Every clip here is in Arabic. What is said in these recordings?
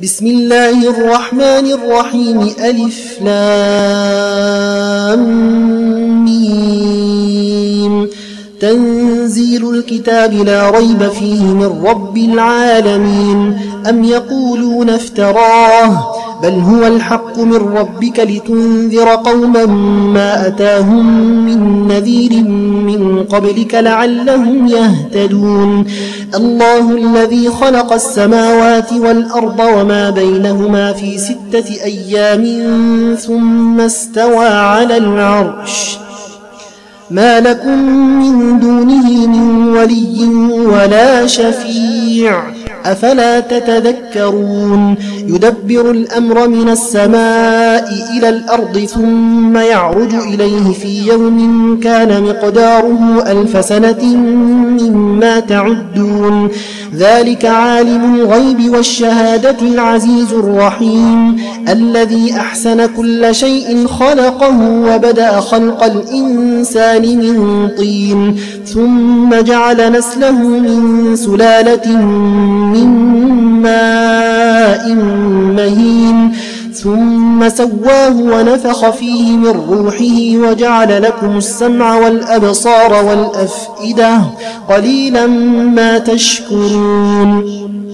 بسم الله الرحمن الرحيم ألف لام ميم تنزيل الكتاب لا ريب فيه من رب العالمين أم يقولون افتراه بل هو الحق من ربك لتنذر قوما ما أتاهم من نذير من قبلك لعلهم يهتدون الله الذي خلق السماوات والأرض وما بينهما في 6 أيام ثم استوى على العرش ما لكم من دونه من ولي ولا شفيع أفلا تتذكرون يدبر الأمر من السماء إلى الأرض ثم يعرج إليه في يوم كان مقداره 1000 سنة مما تعدون ذلك عالم الغيب والشهادة العزيز الرحيم الذي أحسن كل شيء خلقه وبدأ خلق الإنسان من طين ثم جعل نسله من سلالة من ماء مهين ثم سواه ونفخ فيه من روحه وجعل لكم السمع والأبصار والأفئدة قليلا ما تشكرون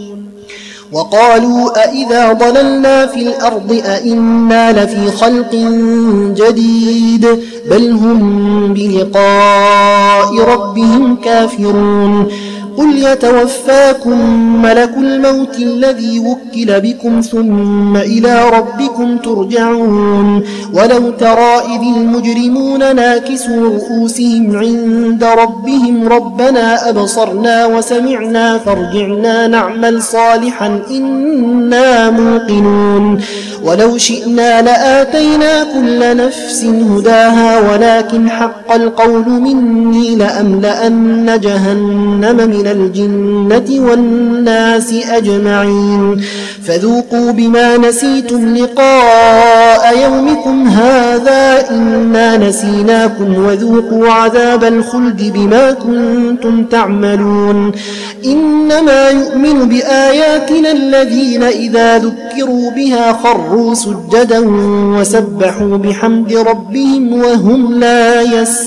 وقالوا أئذا ضللنا في الأرض أئنا لفي خلق جديد بل هم بلقاء ربهم كافرون قل يتوفاكم ملك الموت الذي وكل بكم ثم إلى ربكم ترجعون ولو ترى إذ المجرمون ناكسوا رؤوسهم عند ربهم ربنا أبصرنا وسمعنا فارجعنا نعمل صالحا إنا موقنون ولو شئنا لآتينا كل نفس هداها ولكن حق القول مني لأملأن جهنم من الجنة والناس أجمعين فذوقوا بما نسيتم لقاء يومكم هذا إنا نسيناكم وذوقوا عذاب الخلد بما كنتم تعملون إنما يؤمن بآياتنا الذين إذا ذكروا بها خروا سجدا وسبحوا بحمد ربهم وهم لا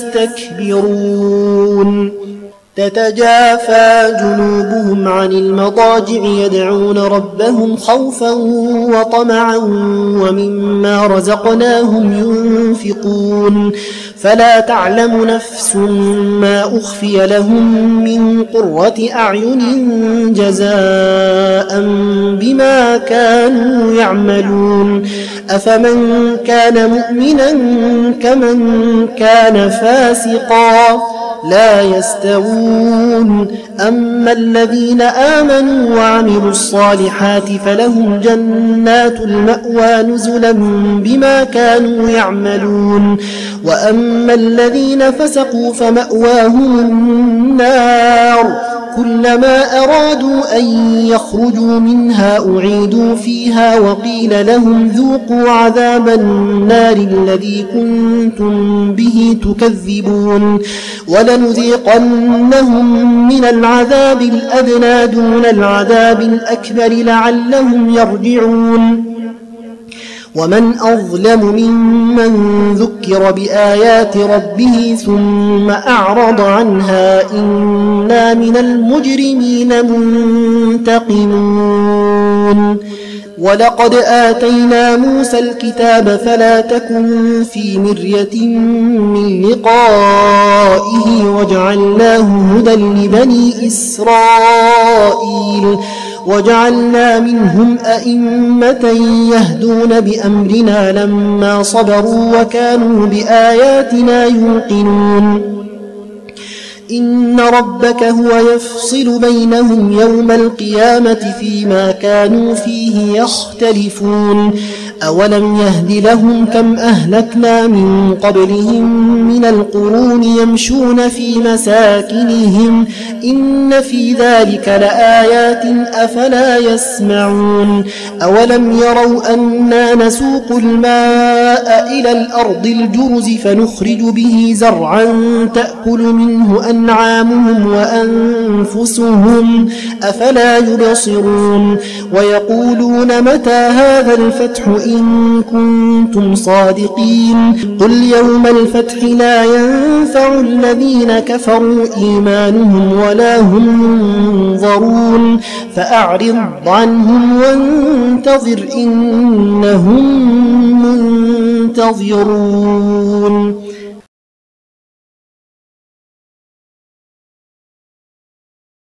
يستكبرون تتجافى جنوبهم عن المضاجع يدعون ربهم خوفا وطمعا ومما رزقناهم ينفقون فلا تعلم نفس ما أخفي لهم من قرة أعين جزاء بما كانوا يعملون أفمن كان مؤمنا كمن كان فاسقا لا يستوون أما الذين آمنوا وعملوا الصالحات فلهم جنات المأوى نزلا بما كانوا يعملون وأما الذين فسقوا فمأواهم النار كلما أرادوا أن يخرجوا منها أعيدوا فيها وقيل لهم ذوقوا عذاب النار الذي كنتم به تكذبون ولنذيقنهم من العذاب الأدنى دون العذاب الأكبر لعلهم يرجعون ومن أظلم ممن ذكر بآيات ربه ثم أعرض عنها إنا من المجرمين منتقمون ولقد آتينا موسى الكتاب فلا تكن في مرية من لقائه وجعلناه هدى لبني إسرائيل وجعلنا منهم أئمة يهدون بأمرنا لما صبروا وكانوا بآياتنا يوقنون إن ربك هو يفصل بينهم يوم القيامة فيما كانوا فيه يختلفون أولم يهد لهم كم أهلكنا من قبلهم من القرون يمشون في مساكنهم إن في ذلك لآيات أفلا يسمعون أولم يروا أنا نسوق الماء إلى الأرض الجرز فنخرج به زرعا تأكل منه أنعامهم وأنفسهم أفلا يبصرون ويقولون متى هذا الفتح إن كنتم صادقين قل يوم الفتح لا ينفع الذين كفروا إيمانهم ولا هم ينظرون فأعرض عنهم وانتظر إنهم منتظرون